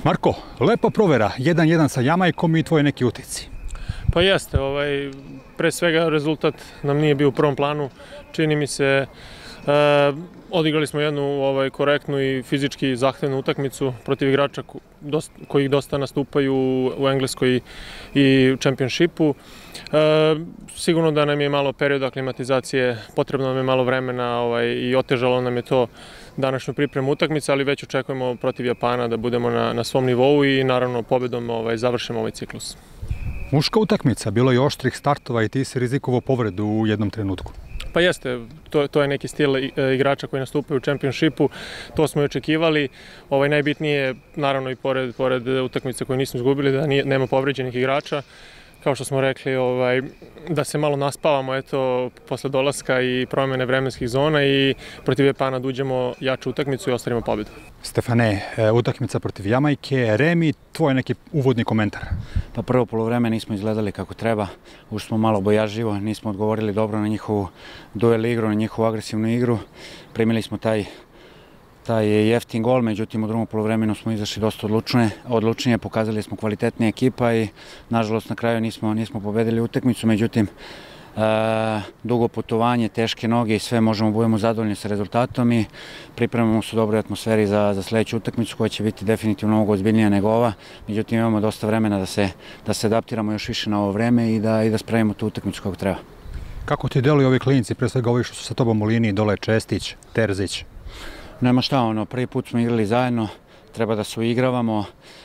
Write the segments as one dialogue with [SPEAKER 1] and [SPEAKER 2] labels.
[SPEAKER 1] Marko, lepa provera, 1-1 sa Jamajkom i tvoji neki utisci.
[SPEAKER 2] Pa jeste, pre svega rezultat nam nije bio u prvom planu, čini mi se. Odigrali smo jednu korektnu i fizički zahtevnu utakmicu protiv igrača koji dosta nastupaju u Engleskoj i u Championshipu. Sigurno da nam je malo period aklimatizacije, potrebno nam je malo vremena i otežalo nam je to današnju pripremu utakmice, ali već očekujemo protiv Japana da budemo na svom nivou i naravno pobedom završimo ovaj ciklus.
[SPEAKER 1] Muška utakmica, bilo je oštrih startova i ti si rizikovao povredu u jednom trenutku.
[SPEAKER 2] Pa jeste, to je neki stil igrača koji nastupaju u Championshipu, to smo i očekivali. Najbitnije, naravno i pored utakmice koju nismo izgubili, da nema povređenih igrača. Kao što smo rekli, da se malo naspavamo posle dolaska i promjene vremenskih zona i protiv Japana da uđemo jaču utakmicu i ostvarimo pobedu.
[SPEAKER 1] Stefane, utakmica protiv Jamajke, Remi, tvoj neki uvodni komentar?
[SPEAKER 3] Pa prvo polovreme nismo izgledali kako treba, ušli smo malo bojažljivo, nismo odgovorili dobro na njihovu duel igru, na njihovu agresivnu igru. Primili smo taj jeftin gol, međutim u drugom polovremenu smo izašli dosta odlučnije, pokazali smo kvalitetnija ekipa i nažalost na kraju nismo pobedili utakmicu, međutim dugo putovanje, teške noge i sve možemo budemo zadovoljni sa rezultatom i pripremamo se u dobroj atmosferi za sljedeću utakmicu koja će biti definitivno mnogo ozbiljnija nego ova, međutim imamo dosta vremena da se adaptiramo još više na ovo vreme i da spravimo tu utakmicu kako treba.
[SPEAKER 1] Kako ti deluju ovi klinci, pre svega ovi što su sa tobom u liniji, dole Čestić, Terzić?
[SPEAKER 3] Nema šta, prvi put smo igrali zajedno, treba da se uigravamo,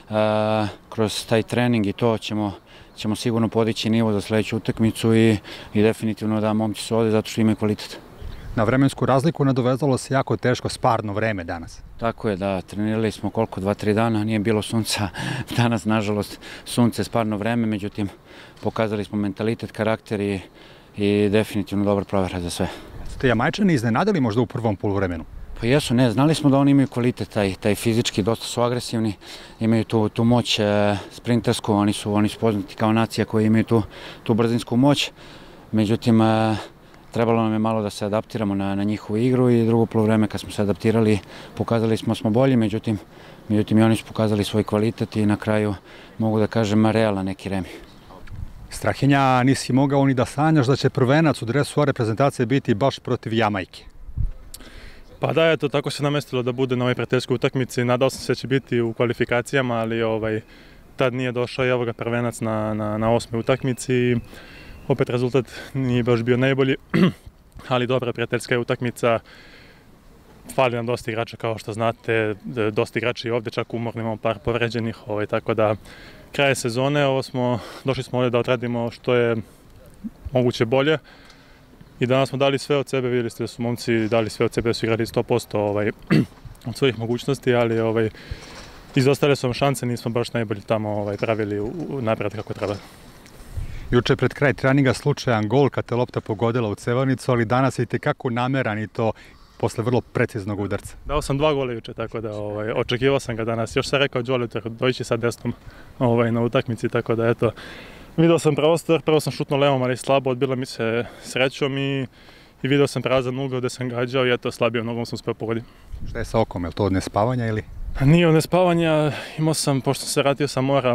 [SPEAKER 3] kroz taj trening i to ćemo sigurno podići nivo za sljedeću utakmicu i definitivno da momci su ovdje zato što imaju kvalitet.
[SPEAKER 1] Na vremensku razliku nadovezalo se jako teško sparno vreme danas.
[SPEAKER 3] Tako je, da, trenirali smo koliko, 2-3 dana, nije bilo sunca, danas nažalost sunce, sparno vreme, međutim pokazali smo mentalitet, karakter i definitivno dobar provera za sve.
[SPEAKER 1] Ste Jamajčani iznenadili možda u prvom poluvremenu?
[SPEAKER 3] Pa jesu, znali smo da oni imaju kvalitet, taj fizički, dosta su agresivni, imaju tu moć sprintersku, oni su poznati kao nacija koji imaju tu brzinsku moć, međutim trebalo nam je malo da se adaptiramo na njihovu igru i drugo poluvreme kad smo se adaptirali pokazali smo bolji, međutim i oni su pokazali svoj kvalitet i na kraju mogu da kažem realan neki Remi.
[SPEAKER 1] Strahinja, nisi mogao ni da sanjaš da će prvenac u dresu reprezentacije biti baš protiv Jamajke.
[SPEAKER 4] Pa da, tako se namestilo da bude na ovoj prijateljskoj utakmici. Nadao sam se da će biti u kvalifikacijama, ali tad nije došao i evo ga prvenac na 8. utakmici. Opet rezultat nije baš bio najbolji, ali dobra prijateljska je utakmica. Fali nam dosta igrača kao što znate, dosta igrača i ovdje, čak umorni, imamo par povređenih, tako da kraje sezone došli smo ovdje da odradimo što je moguće bolje. I danas smo dali sve od sebe, vidjeli ste da su momci dali sve od sebe, da su igrali 100% od svojih mogućnosti, ali izostale su vam šanse, nismo baš najbolji tamo pravili napred kako treba.
[SPEAKER 1] Juče pred kraj treninga slučajan gol kad te lopta pogodila u cevanicu, ali danas je itekako nameran i to posle vrlo preciznog udarca.
[SPEAKER 4] Dao sam 2 gola juče, tako da očekivao sam ga danas. Još sam rekao Đolitu, doći sa desnom na utakmici, tako da eto. Vidio sam prostor, prvo sam šutnuo levom, ali slabo, odbila mi se srećom i vidio sam prazan ugao gdje sam gađao i eto, slabijom nogom sam uspio pogoditi.
[SPEAKER 1] Šta je sa okom, je li to od nespavanja ili?
[SPEAKER 4] Nije od nespavanja, imao sam, pošto se vratio sa mora,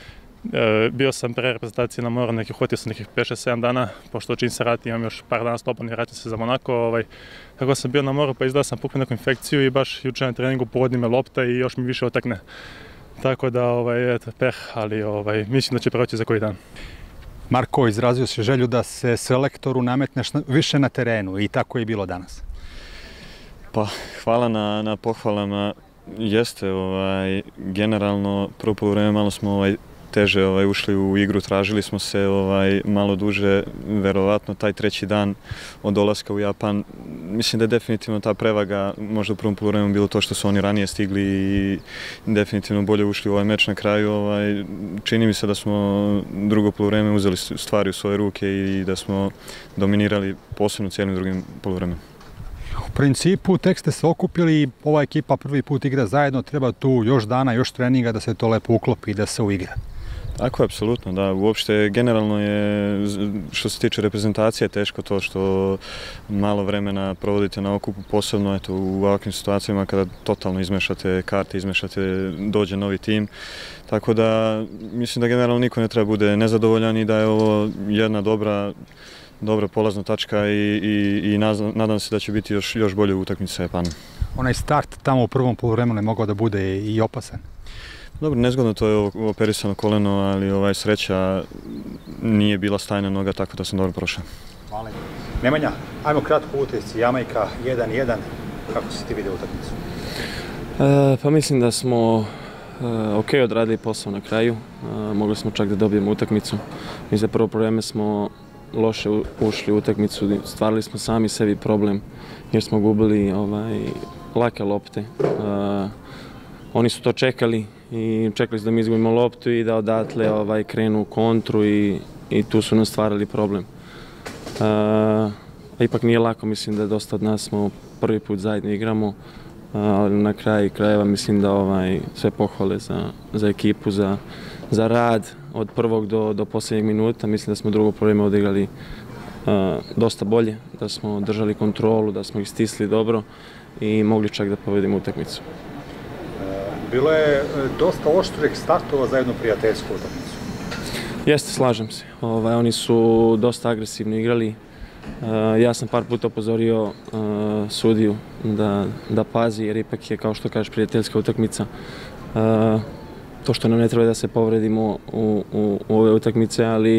[SPEAKER 4] bio sam pre reprezentacije na moru, uhvatio sam nekih 5-6-7 dana, pošto čim se vrati imam još par dana slobodan i vraćam se za Monako. Tako sam bio na moru pa izdao sam puknu neku infekciju i baš juče na treningu pogodi me lopta i još mi više otekne. Tako da, eto, peh, ali mislim da će proći za koji dan.
[SPEAKER 1] Marko, izrazio si želju da se selektoru nametneš više na terenu i tako je bilo danas.
[SPEAKER 5] Pa, hvala na pohvalama. Jeste, generalno, prvo poluvreme malo smo teže ušli u igru, tražili smo se malo duže, verovatno taj treći dan od dolaska u Japan. Mislim da je definitivno ta prevaga možda u prvom poluvremenu bilo to što su oni ranije stigli i definitivno bolje ušli u ovaj meč na kraju. Čini mi se da smo drugo poluvreme uzeli stvari u svoje ruke i da smo dominirali posebno cijelim drugim poluvremem.
[SPEAKER 1] U principu tek ste se okupili i ova ekipa prvi put igra zajedno, treba tu još dana, još treninga da se to lepo uklopi i da se uigra.
[SPEAKER 5] Tako je, apsolutno, da. Uopšte, generalno je, što se tiče reprezentacije, teško to što malo vremena provodite na okupu, posebno eto, u ovakvim situacijama kada totalno izmešate karte, dođe novi tim. Tako da, mislim da generalno niko ne treba bude nezadovoljan i da je ovo jedna dobra polazna tačka i nadam se da će biti još bolje u utakmici sa Japanom.
[SPEAKER 1] Onaj start tamo u prvom poluvremenu je mogao da bude i opasan.
[SPEAKER 5] Dobro, nezgodno, to je operisano koleno, ali sreća nije bila stajna noga, tako da sam dobro prošao.
[SPEAKER 1] Hvala. Nemanja, ajmo kratko utisci. Jamajka 1-1, kako si ti vidio utakmicu?
[SPEAKER 6] Pa mislim da smo ok odradili posao na kraju, mogli smo čak da dobijemo utakmicu. Mi za prvo vreme smo loše ušli u utakmicu, stvarali smo sami sebi problem jer smo gubili lake lopte. Oni su to čekali i čekali su da mi izgubimo loptu i da odatle krenu u kontru i tu su nam stvarali problem. Ipak nije lako, mislim da dosta od nas smo prvi put zajedno igramo, ali na kraju krajeva mislim da sve pohvale za ekipu, za rad od prvog do posljednjeg minuta. Mislim da smo drugo vreme odigrali dosta bolje, da smo držali kontrolu, da smo ih stisli dobro i mogli čak da povedemo utakmicu.
[SPEAKER 1] Bilo je dosta oštrih startova za jednu prijateljsku utakmicu.
[SPEAKER 6] Jeste, slažem se. Oni su dosta agresivno igrali. Ja sam par puta upozorio sudiju da pazi, jer ipak je, kao što kažeš, prijateljska utakmica. To što nam ne treba da se povredimo u ove utakmice, ali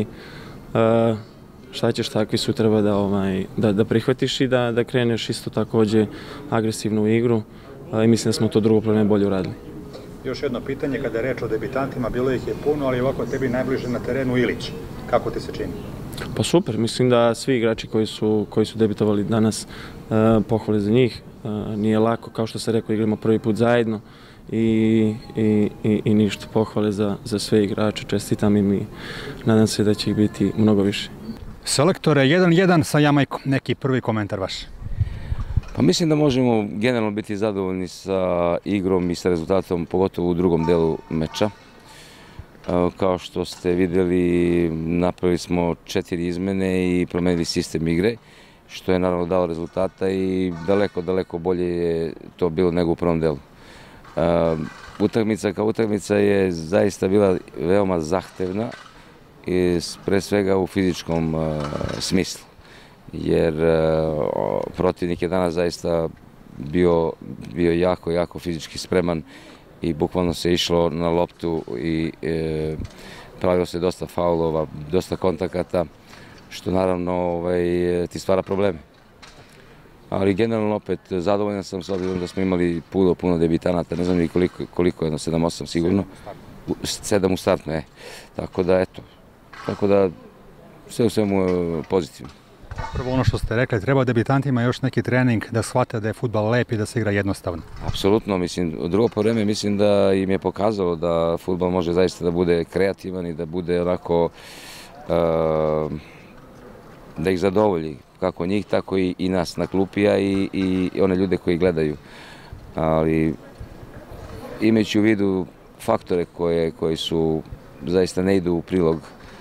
[SPEAKER 6] šta ćeš, takvi su, treba da prihvatiš i da kreneš isto takođe agresivno u igru. I mislim da smo to drugo vreme bolje uradili.
[SPEAKER 1] Još jedno pitanje, kada je reč o debitantima, bilo ih je puno, ali ovako tebi najbliže na terenu Ilić. Kako ti se čini?
[SPEAKER 6] Pa super, mislim da svi igrači koji su debitovali danas, pohvale za njih. Nije lako, kao što sam rekao, igramo prvi put zajedno i ništa, pohvale za sve igrače, čestitam im i nadam se da će ih biti mnogo više.
[SPEAKER 1] Selektore, 1-1 sa Jamajkom, neki prvi komentar vaš?
[SPEAKER 7] Pa mislim da možemo generalno biti zadovoljni sa igrom i sa rezultatom, pogotovo u drugom delu meča. Kao što ste vidjeli, napravili smo 4 izmene i promenili sistem igre, što je naravno dalo rezultata i daleko bolje je to bilo nego u prvom delu. Utakmica kao utakmica je zaista bila veoma zahtevna, pre svega u fizičkom smislu, jer protivnik je danas zaista bio jako fizički spreman i bukvalno se išlo na loptu i pravilo se dosta faulova, dosta kontakata, što naravno ti stvara probleme. Ali generalno opet zadovoljan sam s obzirom da smo imali puno debitanata, ne znam ni koliko, jedno 7-8 sigurno, 7 u startu, tako da sve u svemu pozitivno.
[SPEAKER 1] Prvo ono što ste rekli, treba debitantima još neki trening da shvate da je fudbal lep i da se igra jednostavno.
[SPEAKER 7] Apsolutno, mislim, drugo po vreme mislim da im je pokazalo da fudbal može zaista da bude kreativan i da bude onako, da ih zadovolji, kako njih, tako i nas na klupi, a i one ljude koji gledaju. Ali imajući u vidu faktore koji su zaista ne idu u prilog,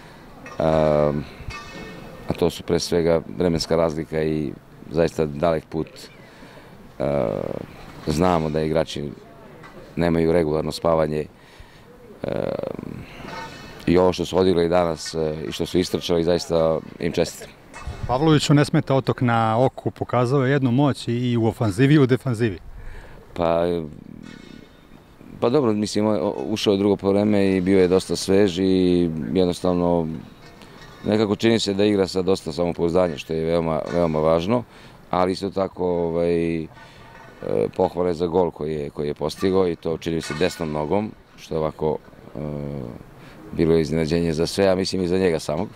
[SPEAKER 7] a to su pre svega vremenska razlika i zaista dalek put. Znamo da igrači nemaju regularno spavanje i ovo što su odigrali danas i što su istrčali, zaista im čestitam.
[SPEAKER 1] Pavloviću ne smeta otok na oku, pokazao je jednu moć i u ofanzivi i u defanzivi.
[SPEAKER 7] Pa dobro, mislim, ušao je drugo vreme i bio je dosta svež i jednostavno nekako čini se da igra sa dosta samopouzdanja, što je veoma važno, ali isto tako pohvale za gol koji je postigao i to čini se desnom nogom, što je ovako bilo je iznenađenje za sve, a mislim i za njega samog.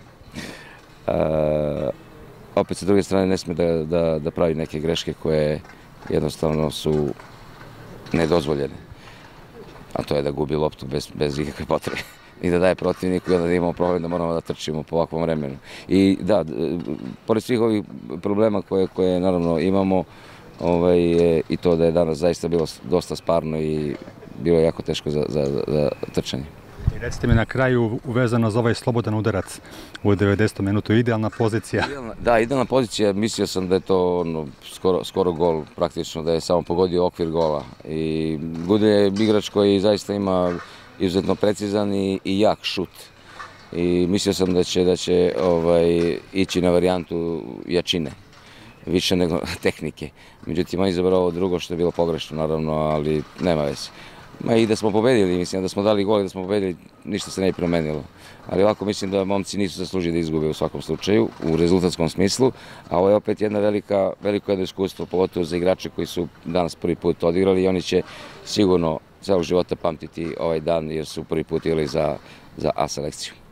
[SPEAKER 7] Opet sa druge strane ne sme da pravi neke greške koje jednostavno su nedozvoljene, a to je da gubi loptu bez ikakve potrebe i da daje protivniku i onda da imamo problem da moramo da trčimo po ovakvom vremenu. I da, pored svih ovih problema koje naravno imamo, i to da je danas zaista bilo dosta sparno i bilo je jako teško za trčanje.
[SPEAKER 1] Recite mi na kraju uvezano za ovaj slobodan udarac u 90. minutu, idealna pozicija.
[SPEAKER 7] Da, idealna pozicija, mislio sam da je to skoro gol, praktično da je samo pogodio okvir gola. I Gudelj je igrač koji zaista ima izuzetno precizan i jak šut. I mislio sam da će ići na varijantu jačine, više nego tehnike. Međutim, on je izabrao ovo drugo što je bilo pogrešno, naravno, ali nema veze. I da smo pobedili, mislim da smo dali gol i da smo pobedili, ništa se ne bi promenilo. Ali ovako mislim da momci nisu zaslužili da izgube u svakom slučaju, u rezultatskom smislu, a ovo je opet veliko jedno iskustvo, pogotovo za igrače koji su danas prvi put odigrali i oni će sigurno celog života pamtiti ovaj dan jer su prvi put igrali za A selekciju.